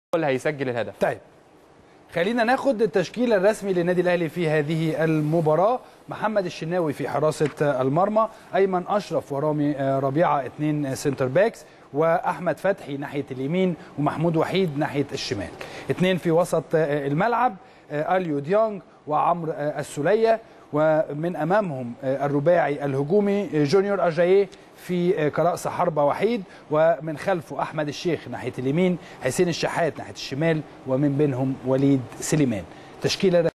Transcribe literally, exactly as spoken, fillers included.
اللي هيسجل الهدف. طيب خلينا ناخد التشكيل الرسمي للنادي الاهلي في هذه المباراه. محمد الشناوي في حراسه المرمى، ايمن اشرف ورامي ربيعه اثنين سنتر باكس، واحمد فتحي ناحيه اليمين ومحمود وحيد ناحيه الشمال. اثنين في وسط الملعب اليو ديانج وعمرو السوليه، ومن امامهم الرباعي الهجومي جونيور اجاييه في كرأس حربة وحيد، ومن خلفه أحمد الشيخ ناحية اليمين، حسين الشحات ناحية الشمال، ومن بينهم وليد سليمان. تشكيلة